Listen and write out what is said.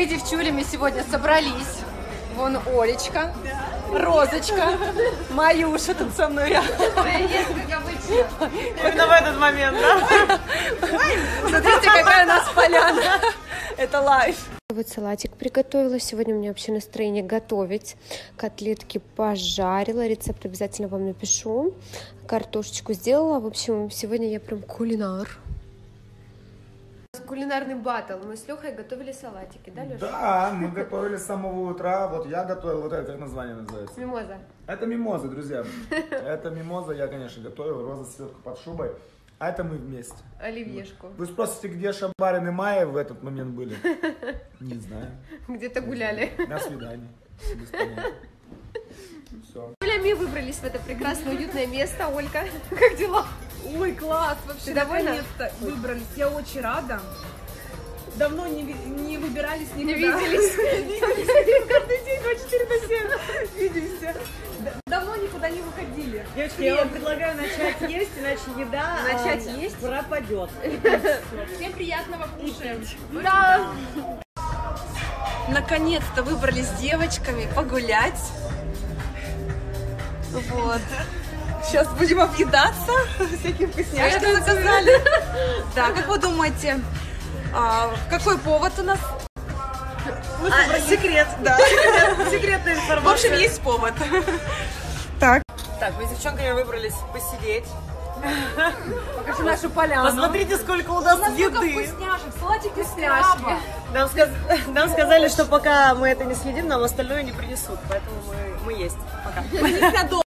Мы девчулями сегодня собрались. Вон Олечка, Розочка, Маюша тут со мной рядом. Как обычно. Именно в этот момент, да? Смотрите, какая у нас поляна. Это лайф. Вот салатик приготовила. Сегодня у меня вообще настроение готовить. Котлетки пожарила. Рецепт обязательно вам напишу. Картошечку сделала. В общем, сегодня я прям кулинар. Кулинарный баттл. Мы с Лехой готовили салатики, да, Леша? Да, мы готовили с самого утра. Вот я готовил, вот это, как название называется? Мимоза. Это мимоза, друзья. Это мимоза, я, конечно, готовил. Роза сверху под шубой. А это мы вместе. Оливьешку. Вы спросите, где Шабарин и Майя в этот момент были? Не знаю. Где-то гуляли. На свидании. Без понятия. Все. Оля, мы выбрались в это прекрасное, уютное место. Ольга, как дела? Ой, класс, вообще, Ты довольна? наконец-то выбрались. Я очень рада. Давно не выбирались, Не виделись. Каждый день 24/7 видимся. Давно никуда не выходили. Девочки, я вам предлагаю начать есть, иначе еда Начать есть? пропадет. Всем приятного кушаем. Да. Наконец-то выбрались с девочками погулять. Вот. Сейчас будем объедаться всякие вкусняшки заказали. Да, как вы думаете, какой повод у нас? Секрет. Да. Секретная В информация. общем, есть повод. Так, мы с девчонками выбрались посидеть. Покажи нашу поляну. Посмотрите, сколько у нас еды. Вкусняшек, салатики с крабом. Нам сказали, что пока мы это не съедим, нам остальное не принесут. Поэтому мы есть. Пока.